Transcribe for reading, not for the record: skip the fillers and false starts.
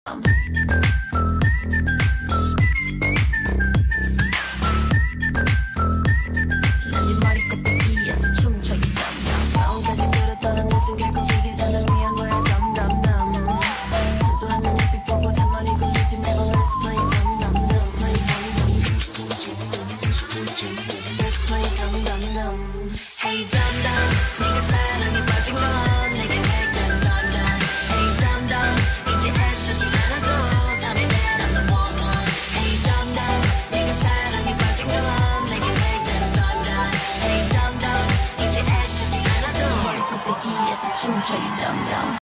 난네 머리끝배기에서 춤춰 이 덤덤 마음까지 들었다는 내 숨결고 이게 다 날 위한 거야 덤덤덤 순수한 내 눈빛 보고 잔머리 굴리지 말고 Let's play 덤덤 Let's play 덤덤 Let's play 덤덤덤 Hey 덤덤